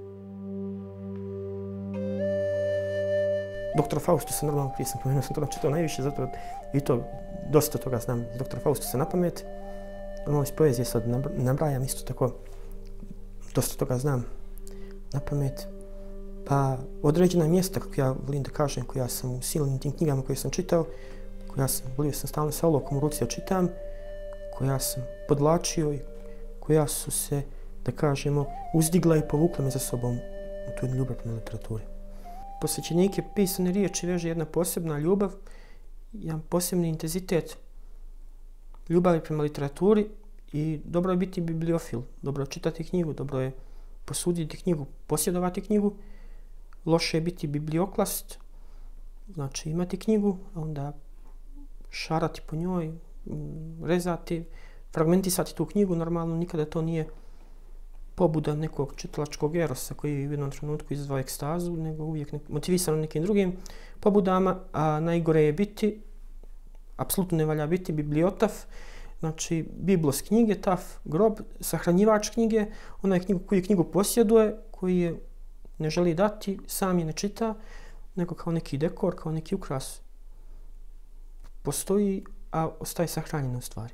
Doktora Faustusa normalno prije sam pomenuo, sam to čitao najviše, zato i to dosta toga znam iz doktora Faustusa napamet. Ono iz poezije sad nabrajam isto tako, dosta toga znam napamet. Pa određena mjesta, kako ja volim da kažem, koja sam u silnim tim knjigama koje sam čitao, volio sam stalno sa olovkom u ruci da čitam, koja sam podlačio i koja su se, da kažemo, uzdigla i povukla me za sobom u tu ljubav prema literaturi. Posvećenike pisane riječi veže jedna posebna ljubav, jedan posebni intenzitet ljubavi prema literaturi i dobro je biti bibliofil, dobro je čitati knjigu, dobro je posuditi knjigu, posjedovati knjigu, loše je biti biblioklast, znači imati knjigu, a onda šarati po njoj, rezati, fragmentisati tu knjigu, normalno nikada to nije pobuda nekog čitalačkog erosa koji u jednom trenutku izazvao ekstazu, nego uvijek motivisan nekim drugim pobudama, a najgore je biti, apsolutno ne valja biti bibliotaf, znači biblos knjige, taf, grob, sahranjivač knjige, onaj koji knjigu posjeduje, koji je ne želi dati, sam je ne čita, nego kao neki dekor, kao neki ukras postoji, a ostaje sahranjeno u stvari.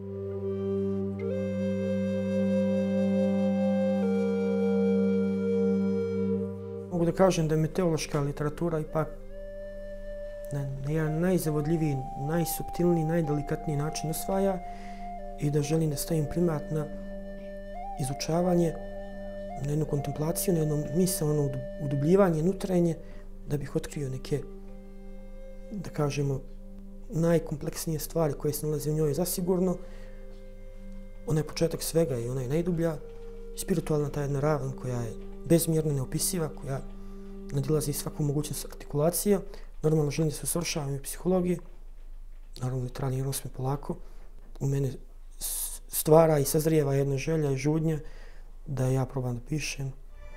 Mogu da kažem da je meteorološka literatura ipak na jedan najzavodljiviji, najsuptilniji, najdelikatniji način osvaja i da želim da stavim primat na izučavanje, na jednu kontemplaciju, na jedno misaono udubljivanje, nutrenje, da bih otkrio neke, da kažemo, najkompleksnije stvari koje se nalaze u njoj zasigurno. Ona je početak svega i ona je najdublja, spiritualna ta jedna ravan koja je bezmjerno neopisiva, koja nadilazi svaku mogućnost artikulacija. Normalno želim da se usavršavam i psihologije, naravno literarni jeros me polako. U mene stvara i sazrijeva jedna želja i žudnja da ja probam da pišem.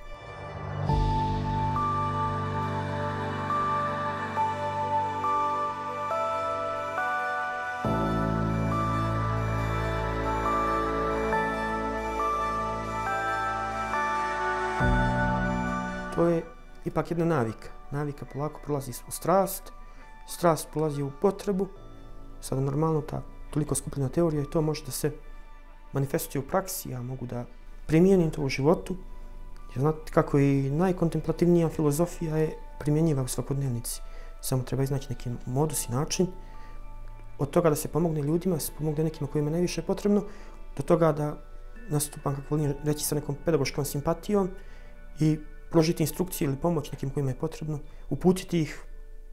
To je ipak jedna navika. Navika polako prolazi u strast, strast prolazi u potrebu. Sada normalno ta toliko skupljena teorija i to može da se manifestuje u praksi. Ja mogu da primijenim to u životu. Jer znate kako i najkontemplativnija filozofija je primjenjiva u svakodnevnici. Samo treba iznaći neki modus i način. Od toga da se pomogne ljudima, da se pomogne nekima kojima je najviše potrebno, do toga da nastupam, kako volim reći, sa nekom pedagoškom simpatijom i pružiti instrukcije ili pomoć nekim kojima je potrebno, uputiti ih.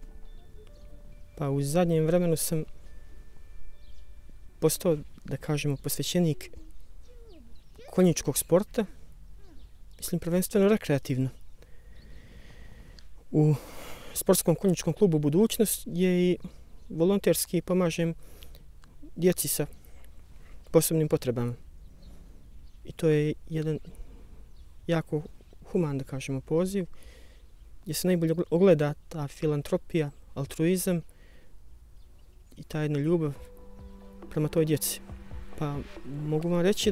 Pa u zadnjem vremenu sam postao, da kažemo, posvećenik konjičkog sporta, mislim prvenstveno rekreativno. U sportskom konjičkom klubu Budućnost je i volonterski pomažem djeci sa posebnim potrebama. I to je jedan jako human, da kažemo, poziv, gdje se najbolje ogleda ta filantropija, altruizam i ta jedna ljubav prema toj djeci. Pa mogu vam reći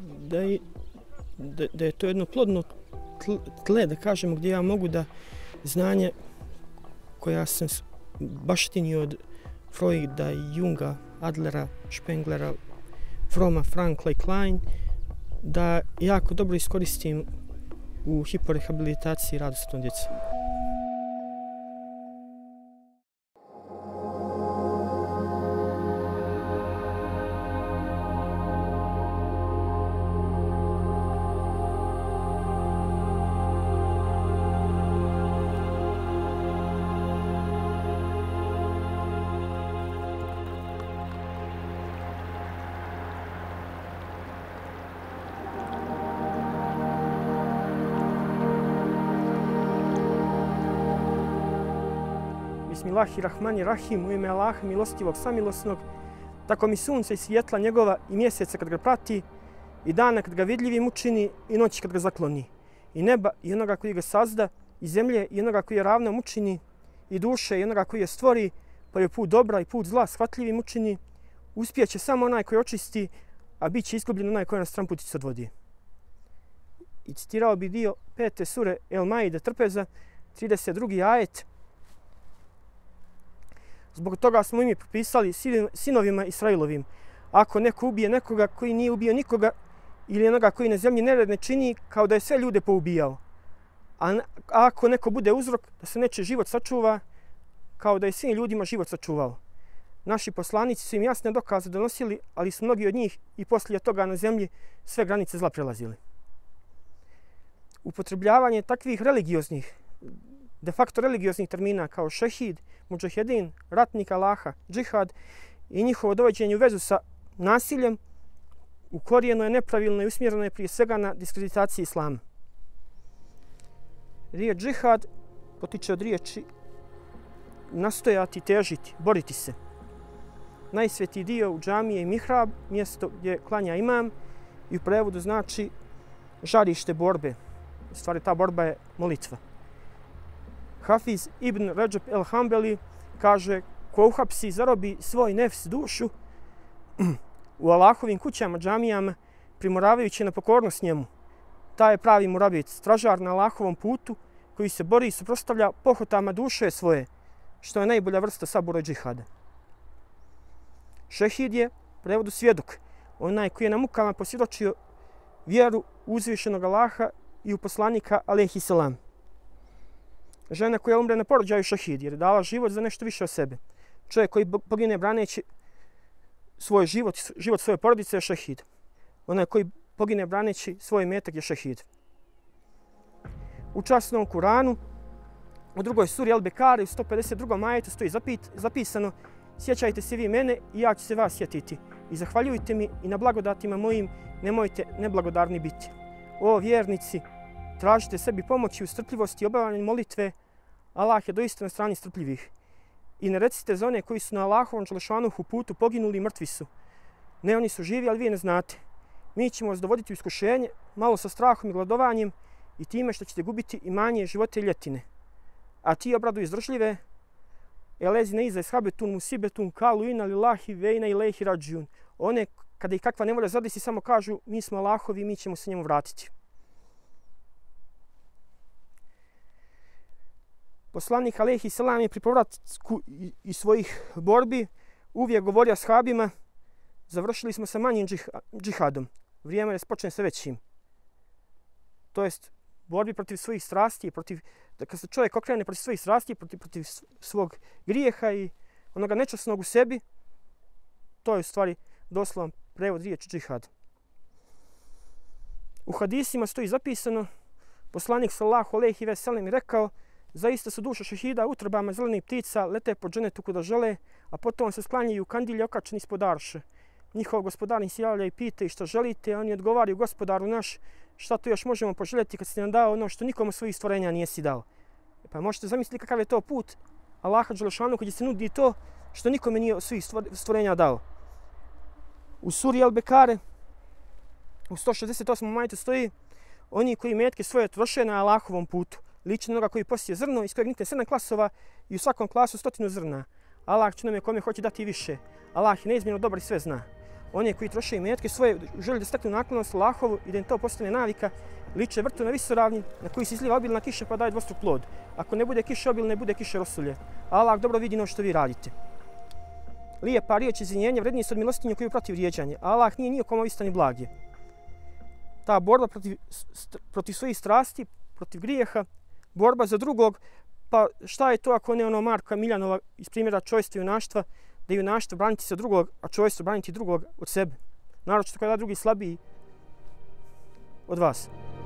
da je to jedno plodno tle, da kažemo, gdje ja mogu da znanje koja sam baštinio od Freuda, Junga, Adlera, Spenglera, Froma, Frankla i Klein, da jako dobro iskoristim u hiporehabilitaciji i radu sa tom djecom. Bismillahirrahmanirrahim, u ime Allaha milostivog samilosnog, tako mi sunce i svjetla njegova i mjeseca kad ga prati, i dana kad ga vidljivim učini, i noći kad ga zakloni, i neba i onoga koji ga sazda, i zemlje i onoga koji je ravnom učini, i duše i onoga koji je stvori, pa je put dobra i put zla shvatljivim učini, uspjeće samo onaj koji očisti, a bit će izgubljen onaj koji na stramputicu odvodi. I citirao bi dio 5. sure El Maide Trpeza, 32. ajet. Zbog toga smo i mi propisali sinovima Israilovim, ako neko ubije nekoga koji nije ubio nikoga ili onoga koji na zemlji nered ne čini, kao da je sve ljude poubijao. A ako neko bude uzrok da se neče život sačuva, kao da je svim ljudima život sačuvao. Naši poslanici su im jasne dokaze donosili, ali su mnogi od njih i poslije toga na zemlji sve granice zla prelazili. Upotrebljavanje takvih religioznih, de facto religioznih termina kao šehid, mudžahedin, ratnik Allaha, džihad i njihovo dovođenje u vezu sa nasiljem u korijenu je nepravilno i usmjereno je prije svega na diskreditaciji islama. Riječ džihad potiče od riječi nastojati, težiti, boriti se. Najsvetiji dio u džamiji je mihrab, mjesto gdje klanja imam i u prevodu znači žarište borbe. U stvari ta borba je molitva. Hafiz ibn Rajab el-Hambeli kaže ko uhapsi, zarobi svoj nefs, dušu u Allahovim kućama, džamijama, primoravajući na pokornost njemu. Taj je pravi murabit, stražar na Allahovom putu koji se bori i suprotstavlja pohotama duše svoje, što je najbolja vrsta sabura i džihada. Šehid je, u prevodu svjedok, onaj koji je na mukama posvjedočio vjeru uzvišenog Allaha i u poslanika alejhi selam. Žena koja umre na porođaju šehid jer je dala život za nešto više od sebe. Čovjek koji pogine braneći svoj život svoje porodice je šehid. Onaj koji pogine braneći svoj imetak je šehid. U časnom Kuranu, u drugoj suri Al-Bekari, u 152. ajetu stoji zapisano: sjećajte se vi mene i ja ću se vas sjetiti. I zahvaljujte mi i na blagodatima mojim nemojte neblagodarni biti. O vjernici, tražite sebi pomoći u strpljivosti i obavljanju molitve. Allah je doista na strani strpljivih. I ne recite za one koji su na Allahovom dželešanuhu putu poginuli i mrtvi su. Ne, oni su živi, ali vi ne znate. Mi ćemo vas dovoditi u iskušenje, malo sa strahom i gladovanjem i time što ćete gubiti imanje, živote i ljetine. A ti obraduj izdržljive, elezine iza ishabetun musibetun kalu ina lillahi vejna ilaihi rađijun. One, kada ih kakva nevolja zadesi, samo kažu mi smo Allahovi i mi ćemo se njemu vratiti. Poslanik alejhi selam je pri povratku iz svojih borbi uvijek govorio ashabima: završili smo sa manjim džihadom, vrijeme je da počne sa većim. To jest borbi protiv svojih strasti, da kad se čovjek okrene protiv svojih strasti, protiv svog grijeha i onoga nečasnog u sebi, to je u stvari doslovan prevod riječi džihad. U hadisima stoji zapisano, poslanik sallallahu alejhi ve sellem je rekao: zaista su duše šehida utrobama zelenih ptica, lete po dženetu kuda žele, a potom se sklanjaju kandilje okačeni ispod arše. Njihov gospodar im se javlja i pita: i šta želite? Oni odgovaraju: gospodaru naš, šta tu još možemo poželjeti kad si nam dao ono što nikomu svojih stvorenja nijesi dao? Pa možete zamisliti kakav je to put Allaha dželešanu gdje se nudi to što nikome nije od svih stvorenja dao. U suri Al-Bekare u 168. ajetu stoji: oni koji metke svoje troše na Allahovom putu, liči na onoga koji posije zrno iz kojeg nikne 7 klasova i u svakom klasu 100 zrna. Allah će nam kome hoće dati više. Allah je neizmjerno dobar i sve zna. Oni koji troše imetke svoje žele da steknu naklonost Allahovu i da im to postane navika, liče vrtu na visoravni na koji se izliva obilna kiša pa daje dvostruk plod. Ako ne bude kiše obilne, bude kiše rosulje. Allah dobro vidi ono što vi radite. Lijepa riječ izvinjenja vrednije su od milostinje koju protiv vrijeđanje. Allah nije nijekom ovistan i blag je. Ta borba protiv svojih strasti, protiv grijeha, borba za drugog, pa šta je to ako ne ono Marka Miljanova iz primjera čojstva i junaštva, da je junaštvo braniti se drugog, a čojstvo braniti drugog od sebe. Naročito kada je drugi slabiji od vas.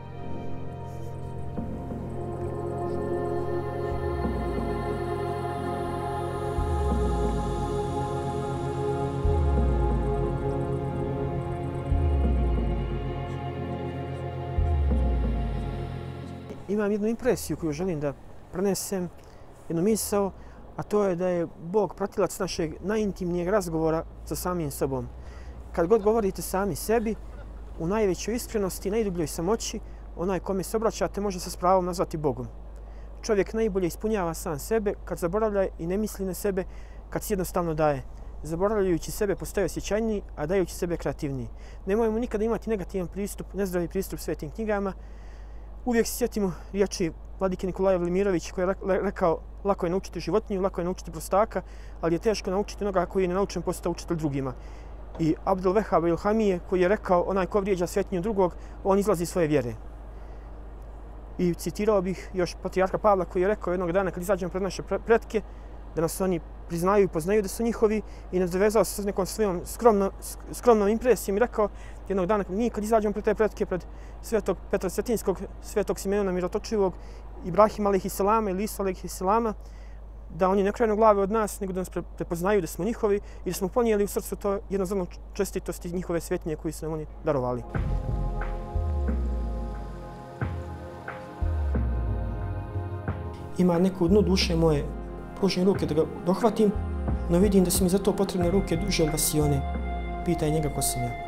Imam jednu impresiju koju želim da prenesem, jednu misao, a to je da je Bog pratilac našeg najintimnijeg razgovora sa samim sobom. Kad god govorite sami sebi, u najvećoj iskrenosti, najdubljoj samoći, onaj kome se obraćate može se s pravom nazvati Bogom. Čovjek najbolje ispunjava sam sebe kad zaboravlja i ne misli na sebe, kad se jednostavno daje. Zaboravljajući sebe postaje osjećajniji, a dajući sebe kreativniji. Nemojmo nikada imati negativan pristup, nezdravi pristup svetim knjigama. Uvijek se sjetimo riječi vladike Nikolaja Velimirovića koji je rekao: lako je naučiti životinju, lako je naučiti prostaka, ali je teško naučiti onoga koji je nenaučen postao učitelj drugima. I Abdul Wahab el-Hamije koji je rekao: onaj ko vrijeđa svetinju drugog, on izlazi iz svoje vjere. I citirao bih još patrijarha Pavla koji je rekao jednog dana kad izađemo pred naše pretke, da nas oni priznaju i poznaju da su njihovi, i nadovezao se s nekom svojom skromnom impresijom i rekao jednog dana mi kad izađemo pred te pretke, pred svetog Petra Cetinskog, svetog Simeona Mirotočivog, Ibrahima alejhi selama ili Isa alejhi selama, da oni ne krenu glave od nas, nego da nas prepoznaju da smo njihovi i da smo ponijeli u srcu to jedno zrno čestitosti njihove svetinje koju su nam oni darovali. ima neku dnu duše moje, pružim ruke da ga dohvatim, no vidim da su mi za to potrebne ruke duže od vasione. Pitaj njega ko sam ja.